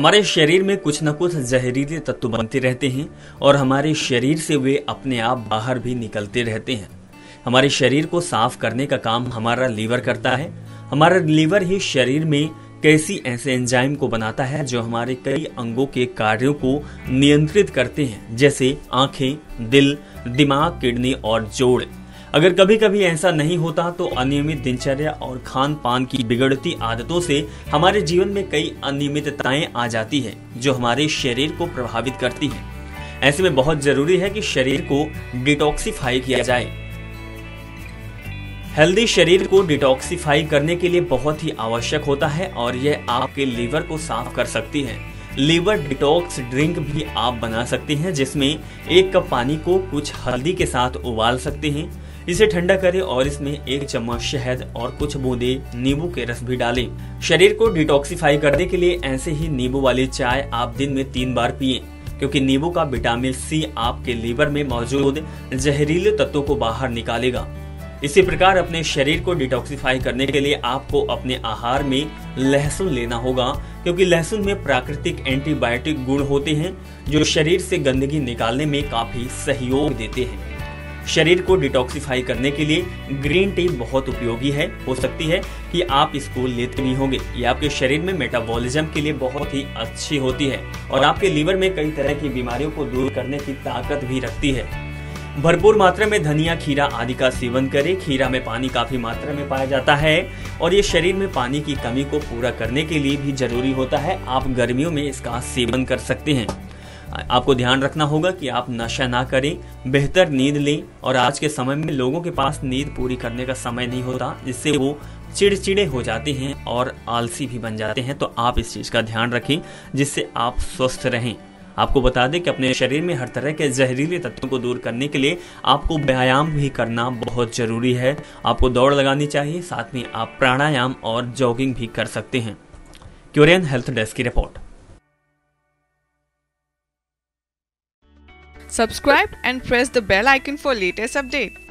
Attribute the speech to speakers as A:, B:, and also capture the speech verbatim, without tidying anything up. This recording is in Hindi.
A: हमारे शरीर में कुछ न कुछ जहरीले तत्व बनते रहते हैं और हमारे शरीर से वे अपने आप बाहर भी निकलते रहते हैं। हमारे शरीर को साफ करने का काम हमारा लीवर करता है। हमारा लीवर ही शरीर में कैसी ऐसे एंजाइम को बनाता है जो हमारे कई अंगों के कार्यों को नियंत्रित करते हैं, जैसे आंखें, दिल, दिमाग, किडनी और जोड़। अगर कभी कभी ऐसा नहीं होता तो अनियमित दिनचर्या और खान पान की बिगड़ती आदतों से हमारे जीवन में कई अनियमितताएं आ जाती है जो हमारे शरीर को प्रभावित करती है। ऐसे में बहुत जरूरी है कि शरीर को डिटॉक्सिफाई किया जाए। हेल्दी शरीर को डिटॉक्सिफाई करने के लिए बहुत ही आवश्यक होता है और यह आपके लीवर को साफ कर सकती है। लीवर डिटॉक्स ड्रिंक भी आप बना सकते हैं, जिसमें एक कप पानी को कुछ हल्दी के साथ उबाल सकते हैं। इसे ठंडा करें और इसमें एक चम्मच शहद और कुछ बूंदे नींबू के रस भी डालें। शरीर को डिटॉक्सिफाई करने के लिए ऐसे ही नींबू वाली चाय आप दिन में तीन बार पिएं, क्योंकि नींबू का विटामिन सी आपके लीवर में मौजूद जहरीले तत्वों को बाहर निकालेगा। इसी प्रकार अपने शरीर को डिटॉक्सिफाई करने के लिए आपको अपने आहार में लहसुन लेना होगा, क्योंकि लहसुन में प्राकृतिक एंटीबायोटिक गुण होते हैं जो शरीर से गंदगी निकालने में काफी सहयोग देते हैं। शरीर को डिटॉक्सिफाई करने के लिए ग्रीन टी बहुत उपयोगी है। हो सकती है कि आप इसको लेते भी होंगे। ये आपके शरीर में मेटाबॉलिज्म के लिए बहुत ही अच्छी होती है और आपके लीवर में कई तरह की बीमारियों को दूर करने की ताकत भी रखती है। भरपूर मात्रा में धनिया, खीरा आदि का सेवन करें। खीरा में पानी काफी मात्रा में पाया जाता है और ये शरीर में पानी की कमी को पूरा करने के लिए भी जरूरी होता है। आप गर्मियों में इसका सेवन कर सकते हैं। आपको ध्यान रखना होगा कि आप नशा ना करें, बेहतर नींद लें। और आज के समय में लोगों के पास नींद पूरी करने का समय नहीं होता, जिससे वो चिड़चिड़े हो जाते हैं और आलसी भी बन जाते हैं। तो आप इस चीज का ध्यान रखें जिससे आप स्वस्थ रहें। आपको बता दें कि अपने शरीर में हर तरह के जहरीले तत्वों को दूर करने के लिए आपको व्यायाम भी करना बहुत जरूरी है। आपको दौड़ लगानी चाहिए, साथ में आप प्राणायाम और जॉगिंग भी कर सकते हैं। क्यूरियन हेल्थ डेस्क की report.
B: Subscribe and press the bell icon for latest updates.